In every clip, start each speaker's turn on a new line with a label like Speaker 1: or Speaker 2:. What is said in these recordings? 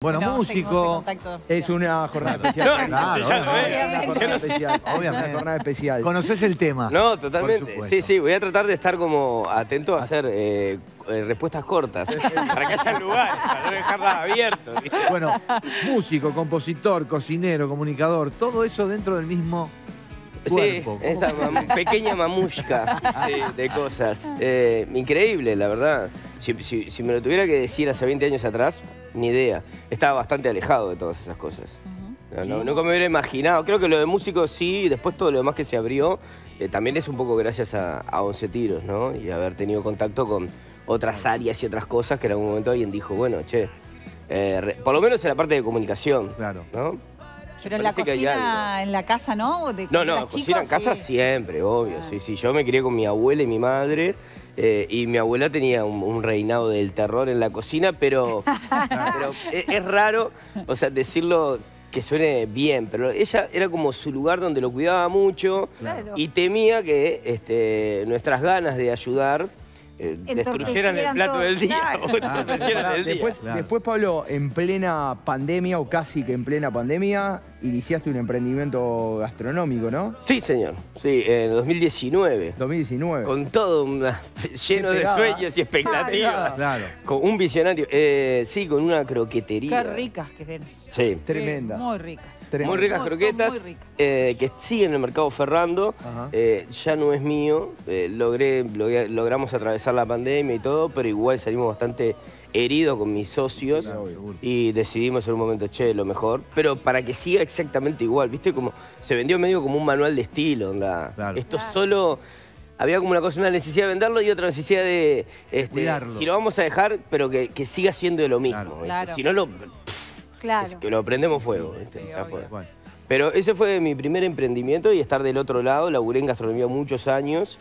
Speaker 1: Bueno,
Speaker 2: No,
Speaker 1: músico, es una jornada especial.
Speaker 3: Claro,
Speaker 1: una jornada especial.
Speaker 3: Obviamente.
Speaker 1: Una jornada especial.
Speaker 3: ¿Conoces el tema?
Speaker 4: No, totalmente.
Speaker 3: Por
Speaker 4: Sí,
Speaker 3: supuesto.
Speaker 4: sí, voy a tratar de estar como atento a hacer respuestas cortas. Para que haya lugares, para no dejarlas abiertas. ¿viste?
Speaker 1: Bueno, músico, compositor, cocinero, comunicador, todo eso dentro del mismo cuerpo.
Speaker 4: Sí, esa pequeña mamushka de cosas. Increíble, la verdad. Si me lo tuviera que decir hace 20 años atrás, ni idea. Estaba bastante alejado de todas esas cosas. Nunca me hubiera imaginado. Creo que lo de músico sí, y después todo lo demás que se abrió, también es un poco gracias a 11 Tiros, ¿no? Y haber tenido contacto con otras áreas y otras cosas que en algún momento alguien dijo, bueno, che, por lo menos en la parte de comunicación,
Speaker 1: Claro.
Speaker 4: ¿no?
Speaker 2: Pero en la
Speaker 4: Parece que hay
Speaker 2: cocina, en la casa, ¿no?
Speaker 4: No, cocina en casa siempre, obvio. Sí, yo me crié con mi abuela y mi madre. Y mi abuela tenía un reinado del terror en la cocina, pero es raro, o sea, decirlo que suene bien, pero ella era como su lugar donde lo cuidaba mucho y temía que nuestras ganas de ayudar destruyeran el plato del día.
Speaker 1: Después, Pablo, en plena pandemia o casi que en plena pandemia, iniciaste un emprendimiento gastronómico, ¿no?
Speaker 4: Sí, señor. Sí, en 2019.
Speaker 1: 2019.
Speaker 4: Con todo lleno de sueños y expectativas.
Speaker 1: Claro.
Speaker 4: Con un visionario. Sí, con una croquetería.
Speaker 2: Qué ricas que tienen.
Speaker 4: Sí.
Speaker 1: Tremenda.
Speaker 2: Muy ricas.
Speaker 4: Muy ricas croquetas,
Speaker 2: muy ricas.
Speaker 4: que siguen en el mercado Ferrando. Ya no es mío. Logramos atravesar la pandemia y todo, pero igual salimos bastante heridos con mis socios y decidimos en un momento, che, lo mejor. Pero para que siga exactamente igual, ¿viste? Como se vendió medio como un manual de estilo, onda. Esto solo... Había como una necesidad de venderlo y otra necesidad de
Speaker 1: cuidarlo.
Speaker 4: si lo vamos a dejar, pero que siga siendo de lo mismo.
Speaker 2: Claro.
Speaker 4: Si no lo...
Speaker 5: Claro.
Speaker 4: Es que lo prendemos fuego, ¿viste?
Speaker 2: Sí,
Speaker 4: Ya
Speaker 2: obvio.
Speaker 4: fue. Pero ese fue mi primer emprendimiento y estar del otro lado. Laburé en gastronomía muchos años,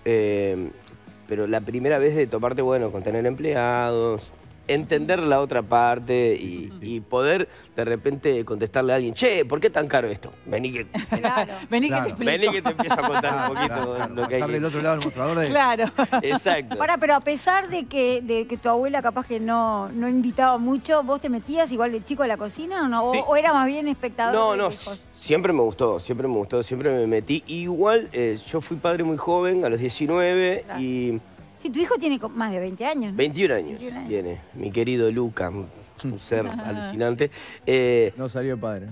Speaker 4: pero la primera vez de toparte, bueno, con tener empleados, entender la otra parte y poder de repente contestarle a alguien, che, ¿por qué tan caro esto? Vení que,
Speaker 2: Vení que te explico.
Speaker 4: vení que te empiezo a contar un poquito lo que hay
Speaker 1: Pasar
Speaker 4: que...
Speaker 1: del otro lado del mostrador de...
Speaker 2: Claro.
Speaker 4: Exacto.
Speaker 5: Ahora, pero a pesar de que tu abuela capaz que no invitaba mucho, ¿vos te metías igual de chico a la cocina o no?
Speaker 4: Sí.
Speaker 5: ¿O era más bien espectador?
Speaker 4: No,
Speaker 5: de
Speaker 4: no,
Speaker 5: hijos?
Speaker 4: siempre me gustó, siempre me metí. Igual, yo fui padre muy joven, a los 19, y
Speaker 5: Sí, tu hijo tiene más de 20 años, ¿no?
Speaker 4: 21 años
Speaker 5: 21 años.
Speaker 4: tiene, mi querido Luca, un ser alucinante.
Speaker 1: No salió el padre.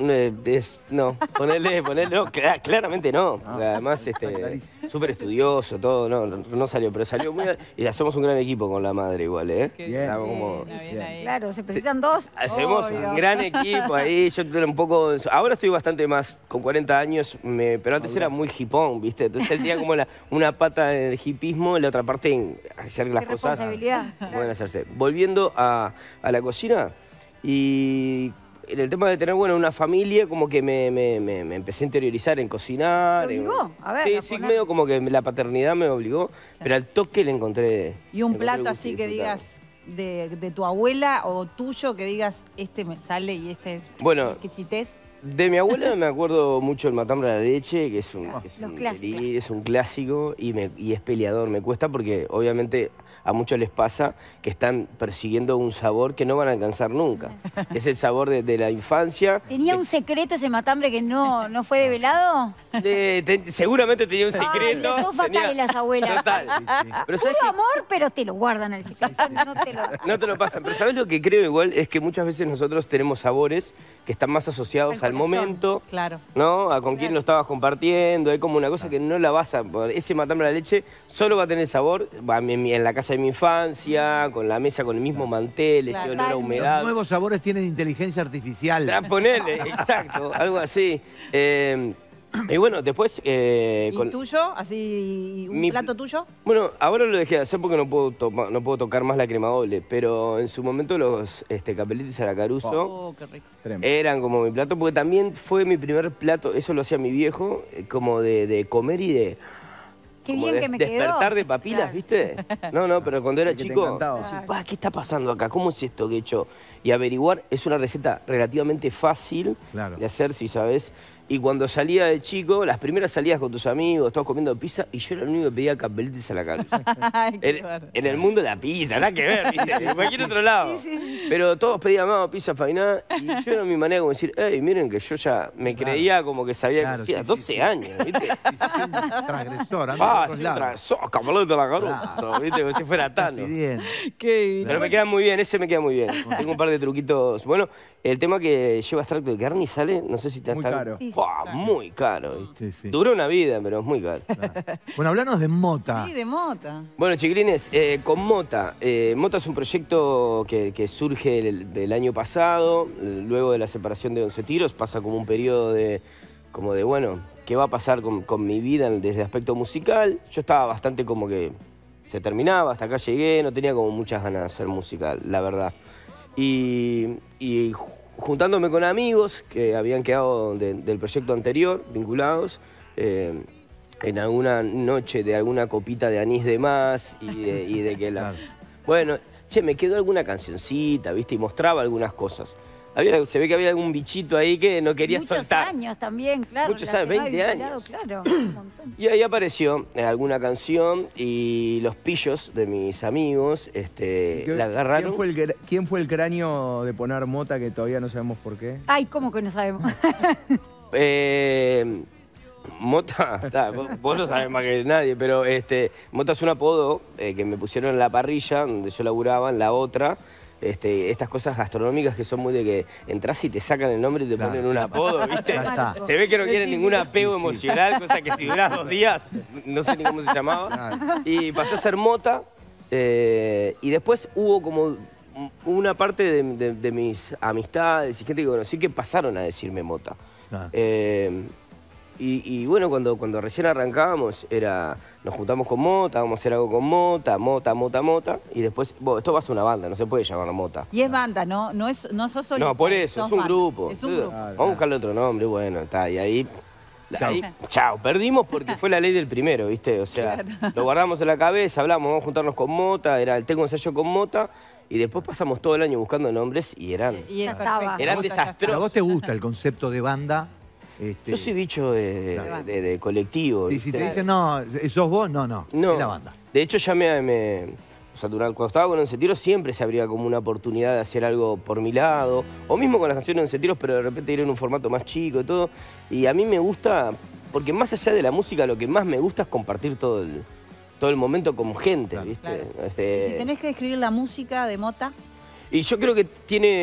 Speaker 4: No, ponele, no, claramente no. Además, súper estudioso, todo, no salió, pero salió muy... Y hacemos un gran equipo con la madre igual, ¿eh?
Speaker 1: Bien.
Speaker 4: Estamos como...
Speaker 5: Claro, se precisan dos.
Speaker 4: Hacemos
Speaker 5: obvio.
Speaker 4: un gran equipo ahí, yo era un poco... Ahora estoy bastante más, con 40 años, pero antes era muy hipón, ¿viste? Entonces él tenía como una pata en el hipismo y la otra parte en hacer las
Speaker 5: Qué
Speaker 4: cosas...
Speaker 5: responsabilidad.
Speaker 4: Pueden hacerse. Volviendo a la cocina, y en el tema de tener, bueno, una familia, como que me empecé a interiorizar en cocinar.
Speaker 5: ¿Te obligó? A ver,
Speaker 4: Sí,
Speaker 5: a
Speaker 4: sí,
Speaker 5: poner-
Speaker 4: medio como que la paternidad me obligó, pero al toque le encontré...
Speaker 2: Y un
Speaker 4: le encontré
Speaker 2: plato
Speaker 4: gusto
Speaker 2: así
Speaker 4: y
Speaker 2: que
Speaker 4: disfrutar.
Speaker 2: digas de tu abuela o tuyo, que digas, este me sale y este es
Speaker 4: Bueno,
Speaker 2: exquisitez.
Speaker 4: de mi abuela me acuerdo mucho el matambre a la leche, que es un,
Speaker 5: Los clásicos.
Speaker 4: es un clásico y es peleador. Me cuesta porque obviamente a muchos les pasa que están persiguiendo un sabor que no van a alcanzar nunca. Es el sabor de la infancia.
Speaker 5: ¿Tenía un secreto ese matambre que no fue develado?
Speaker 4: Seguramente tenía un
Speaker 5: Ay,
Speaker 4: secreto.
Speaker 5: son fatales las abuelas.
Speaker 4: Total. Pero ¿sabes
Speaker 5: Puro
Speaker 4: qué?
Speaker 5: amor, pero te lo guardan el secreto.
Speaker 4: No te lo pasan, pero ¿sabes lo que creo igual? Es que muchas veces nosotros tenemos sabores que están más asociados al momento,
Speaker 2: Claro.
Speaker 4: ¿no? A con quién lo estabas compartiendo, hay como una cosa que no la vas a... Ese matambre a la leche solo va a tener sabor en la casa de mi infancia, con la mesa con el mismo mantel, ese olor a humedad.
Speaker 3: Los nuevos sabores tienen inteligencia artificial.
Speaker 4: Ponele, exacto, algo así. Y bueno, después...
Speaker 2: ¿Y
Speaker 4: con-
Speaker 2: tuyo? Así, un
Speaker 4: Mi-
Speaker 2: plato tuyo.
Speaker 4: Bueno, ahora lo dejé de hacer porque no puedo tocar más la crema doble, pero en su momento los capeletis a la Caruso
Speaker 2: Oh, qué rico.
Speaker 4: eran como mi plato, porque también fue mi primer plato, eso lo hacía mi viejo, como de comer y de...
Speaker 5: Qué
Speaker 4: como
Speaker 5: bien que me quedó.
Speaker 4: despertar de papilas,
Speaker 5: Claro.
Speaker 4: ¿viste? No, pero cuando era
Speaker 1: Que te
Speaker 4: chico,
Speaker 1: encantaba.
Speaker 4: decís, "Pa, ¿qué está pasando acá? ¿Cómo es esto que he hecho?" Y averiguar, es una receta relativamente fácil
Speaker 3: Claro.
Speaker 4: de hacer, si sabes Y cuando salía de chico, las primeras salidas con tus amigos, todos comiendo pizza, y yo era el único que pedía capelitis a la cabeza. en el mundo de la pizza, nada que ver, ¿viste? En cualquier otro lado. Pero todos pedían pizza fainá, y yo era mi manera como decir, hey, miren que yo ya me creía como que sabía que hacía 12 años, ¿viste?
Speaker 3: Transgresor,
Speaker 4: transgresor, capelete a la cabeza, ¿viste? Como si fuera Tano. Pero me queda muy bien, ese me queda muy bien. Tengo un par de truquitos. Bueno, el tema que lleva extracto de carne y sale, no sé si te
Speaker 1: muy caro.
Speaker 4: Muy caro. Dura una vida, pero es muy caro.
Speaker 3: Bueno, hablanos de Mota.
Speaker 2: Sí, de Mota.
Speaker 4: Bueno, chiquilines, con Mota. Mota es un proyecto que surge del año pasado, luego de la separación de 11 Tiros. Pasa como un periodo de, bueno, ¿qué va a pasar con mi vida desde el aspecto musical? Yo estaba bastante como que se terminaba, hasta acá llegué, no tenía como muchas ganas de hacer música, la verdad. Y juntándome con amigos que habían quedado del proyecto anterior, vinculados, en alguna noche de alguna copita de anís de más y de que la... Claro. Bueno, che, me quedó alguna cancioncita, ¿viste? Y mostraba algunas cosas. Se ve que había algún bichito ahí que no quería soltar.
Speaker 5: Muchos años también, claro.
Speaker 4: Muchos años, 20 años.
Speaker 5: Claro, un montón.
Speaker 4: Y ahí apareció alguna canción y los pillos de mis amigos la agarraron.
Speaker 1: ¿Quién fue el cráneo de poner Mota que todavía no sabemos por qué?
Speaker 5: Ay, ¿cómo que no sabemos?
Speaker 4: Mota, vos lo sabés más que nadie, pero Mota es un apodo que me pusieron en la parrilla donde yo laburaba, en la otra. Estas cosas gastronómicas que son muy de que entras y te sacan el nombre y te ponen un apodo, ¿viste? Se ve que no quieren ningún apego emocional, cosa que si durás 2 días, no sé ni cómo se llamaba. Y pasé a ser Mota, y después hubo como una parte de mis amistades y gente que conocí que pasaron a decirme Mota. Y bueno, cuando recién arrancábamos, nos juntamos con Mota, vamos a hacer algo con Mota, y después, esto va a ser una banda, no se puede llamar Mota.
Speaker 2: Y es banda, ¿no? No sos solista.
Speaker 4: No, por eso, es un grupo.
Speaker 2: Es un grupo.
Speaker 4: Vamos a buscarle otro nombre, bueno, está, y ahí chao, perdimos porque fue la ley del primero, ¿viste? O sea, lo guardamos en la cabeza, hablamos, vamos a juntarnos con Mota, tengo ensayo con Mota, y después pasamos todo el año buscando nombres y eran desastrosos.
Speaker 3: ¿A vos te gusta el concepto de banda?
Speaker 4: Yo soy bicho de colectivo.
Speaker 3: Y si te dicen, no, ¿sos vos? No, es la banda.
Speaker 4: De hecho, ya o sea, cuando estaba con 11 Tiros siempre se abría como una oportunidad de hacer algo por mi lado. O mismo con las canciones de 11 Tiros, pero de repente ir en un formato más chico y todo. Y a mí me gusta, porque más allá de la música, lo que más me gusta es compartir todo el momento con gente, ¿viste?
Speaker 2: Claro. Si tenés que describir la música de Mota.
Speaker 4: Y yo creo que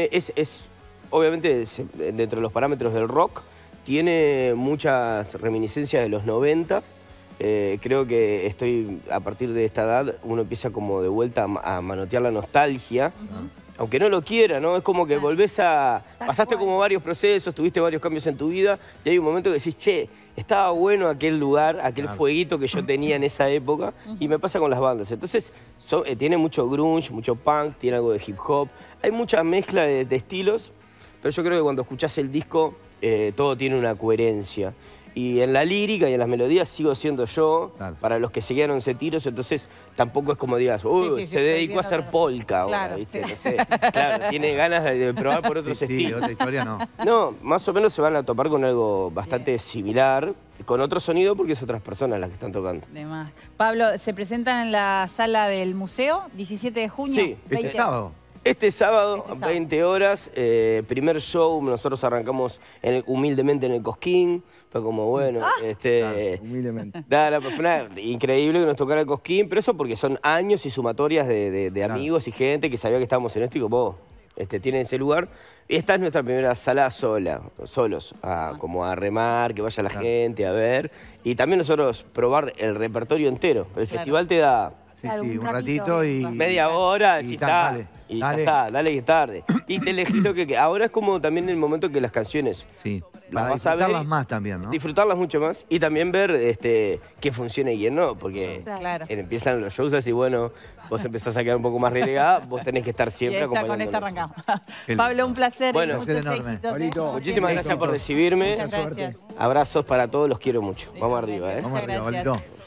Speaker 4: obviamente, dentro de los parámetros del rock, tiene muchas reminiscencias de los 90. Creo que a partir de esta edad, uno empieza como de vuelta a manotear la nostalgia. Aunque no lo quiera, ¿no? Es como que volvés pasaste como varios procesos, tuviste varios cambios en tu vida, y hay un momento que decís, che, estaba bueno aquel lugar, aquel fueguito que yo tenía en esa época, y me pasa con las bandas. Entonces, tiene mucho grunge, mucho punk, tiene algo de hip hop, hay mucha mezcla de estilos, pero yo creo que cuando escuchás el disco, todo tiene una coherencia. Y en la lírica y en las melodías sigo siendo yo, para los que seguían 11 Tiros, entonces tampoco es como digas, se dedicó a hacer polka ahora, ¿viste? No sé, claro, tiene ganas de probar por otros estilos.
Speaker 3: Otra historia no.
Speaker 4: No, más o menos se van a topar con algo bastante similar, con otro sonido porque es otras personas las que están tocando.
Speaker 2: Pablo, ¿se presentan en la sala del museo, 17 de junio?
Speaker 4: Sí,
Speaker 3: sábado.
Speaker 4: Este sábado, 20 horas, primer show, nosotros arrancamos humildemente en el Cosquín, fue como bueno,
Speaker 1: humildemente.
Speaker 4: Fue increíble que nos tocara el Cosquín, pero eso porque son años y sumatorias de amigos y gente que sabía que estábamos en esto y como tienen ese lugar. Y esta es nuestra primera sala solos, como a remar, que vaya la gente a ver, y también nosotros probar el repertorio entero. El festival te da...
Speaker 3: un ratito y...
Speaker 4: media hora, y dale que es tarde. Y te elegís lo que... Ahora es como también el momento que las canciones...
Speaker 3: Para disfrutarlas más también, ¿no?
Speaker 4: Disfrutarlas mucho más y también ver qué funciona y quién no, porque empiezan los shows así, bueno, vos empezás a quedar un poco más relegada, vos tenés que estar siempre acompañándonos.
Speaker 2: Con esta arrancamos. Pablo, un placer.
Speaker 4: Bueno,
Speaker 2: muchos éxitos.
Speaker 4: Muchísimas gracias por recibirme.
Speaker 2: Muchas gracias.
Speaker 4: Abrazos para todos, los quiero mucho. Vamos arriba,
Speaker 3: Vamos arriba, Valito.